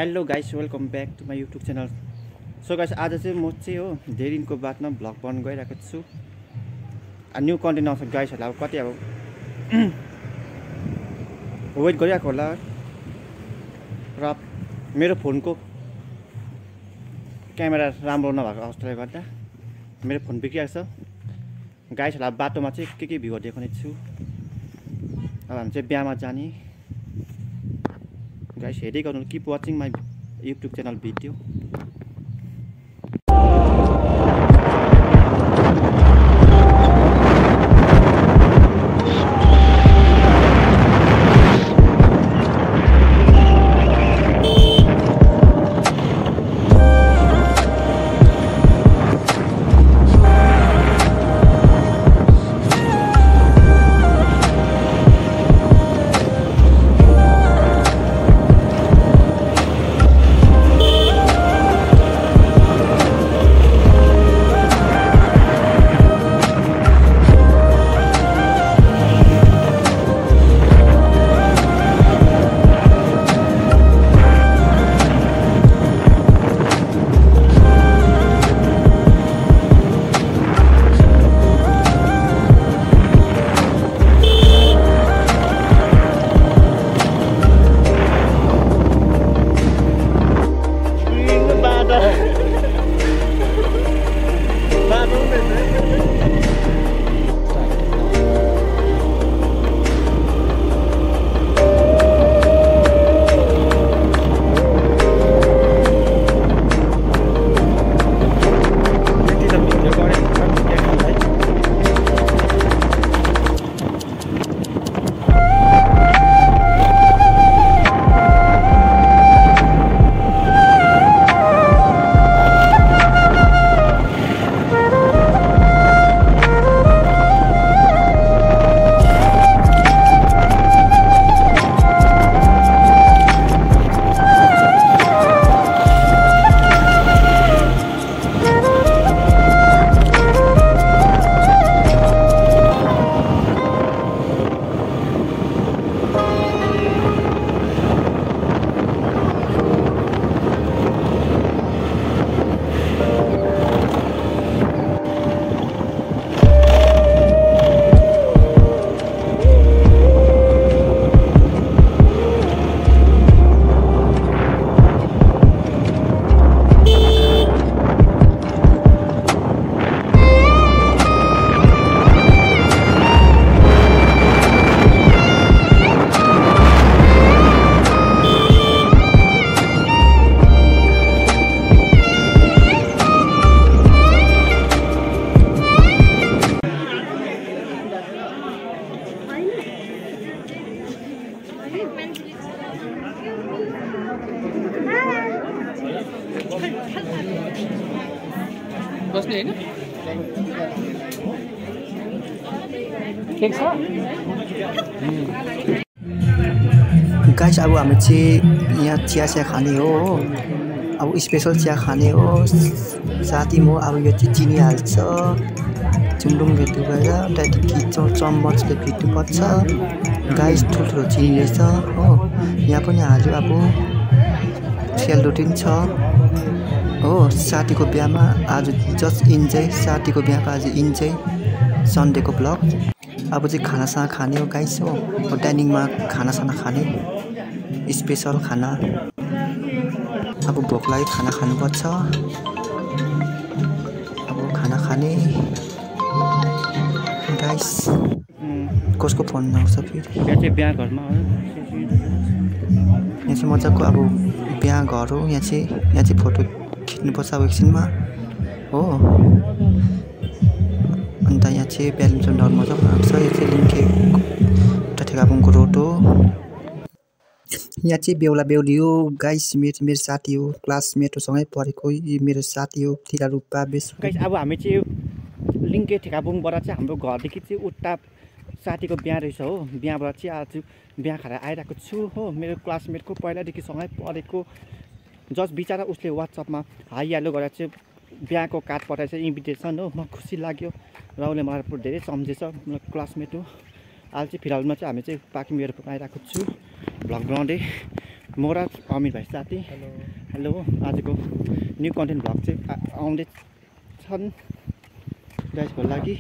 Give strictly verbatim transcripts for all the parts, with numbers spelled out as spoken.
Hello guys, welcome back to my YouTube channel. So guys, आज चाहिँ म चाहिँ हो धेरै दिनको बादमा भ्लग बनाउन गइरहेको छु। न्यू कन्टेन्ट आउँछ गाइसहरूलाई। अब कति अब वेट गरिरहेको होला। र मेरो फोनको क्यामेरा राम्रो नभएको अवस्थाले गर्दा मेरो फोन बिग्रिरहेको छ। गाइसहरूलाई बाटोमा चाहिँ के के भ्यू देखाउने छु। अब हामी चाहिँ बिहामा जाने। गाइस, हेर्दै गर्नु, keep watching my YouTube channel video. बस्ने हैन केक छ गाइस। अब हामी चाहिँ यहाँ चिया चिया खाने हो हो अब स्पेसल चिया खाने हो। साथी म अब यो चाहिँ चिनी हाल्छ, चुम्डुङ भेट्नु भएर त्यहाँदेखि खिच्छौँ, चम्मचले फिट्नुपर्छ। गाइस, ठुल्ठुलो चिनी रहेछ हो। यहाँ पनि हाल्यो। अब सेलरोटी छ हो। साथीको बिहामा आज जस्ट इन्जोय। साथीको बिहाको आज इन्जोय सन्डेको ब्लग। अब चाहिँ खानासाना खाने हो गाइस हो। डाइनिङमा खानासाना खाने, स्पेसल खाना। अब भोक लाग्यो, खाना खानुपर्छ। अब खाना खाने गाइस। कसको फोन आउँछ फेरि? यहाँ चाहिँ बिहा घरमा हो। यहाँ चाहिँ मजाको अब बिहा घर हो। यहाँ चाहिँ यहाँ चाहिँ फोटो खिच्नुपर्छ अब एकछिनमा हो। अन्त यहाँ चाहिँ ब्याडमिन्टन डर मजाको आउँछ। यो चाहिँ लिङ्के ठेकाबुङको रोड हो। यहाँ चाहिँ बेहुला बेहुली हो गाइस। मेरो मेरो साथी हो, क्लासमेटहरूसँगै पढेको। मेरो साथी हो थिरा रूपा बेस गाइस। अब हामी चाहिँ लिङ्के ठेकाबुङबाट चाहिँ हाम्रो घरदेखि चाहिँ उता साथीको बिहा रहेछ हो। बिहाबाट चाहिँ आज बिहा खाएर आइरहेको छु हो। मेरो क्लासमेटको पहिलादेखि सँगै पढेको। जस्ट बिचरा उसले वाट्सएपमा हाई हेलो गरेर चाहिँ बिहाको कार्ड पठाएछ, इन्भिटेसन हो। म खुसी लाग्यो र उसले मलाई धेरै सम्झेछ। मेरो क्लासमेट हो। आज चाहिँ फिलहालमा चाहिँ हामी चाहिँ पाकिङ मेरो आइरहेको छु भ्लग बनाउँदै। म र अमिर भाइ साथी हेलो आजको न्यू कन्टेन्ट भ्लग चाहिँ आउँदैछन् गाइजको लागि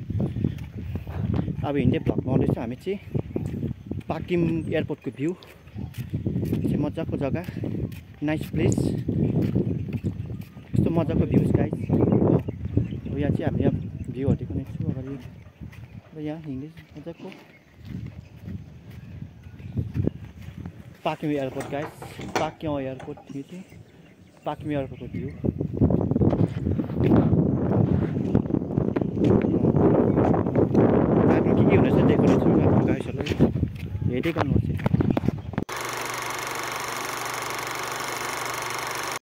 अब हिँड्दै भ्लग बनाउँदैछ हामी चाहिँ पाकिम एयरपोर्टको भ्यू चाहिँ मजाको जग्गा नाइस प्लेस यस्तो मजाको भ्यूज गाइज हो यहाँ चाहिँ हामी यहाँ भ्यूहरू देख्ने छु अगाडि अब यहाँ हिँड्दै मजाको Pakyong airport guys Pakyong airport यो चाहिँ पाकिम एयरपोर्टको भ्यू बाटोमा के के हुँदैछ देखाउने छु गाइसहरूलाई हेर्दै गर्नुहोस्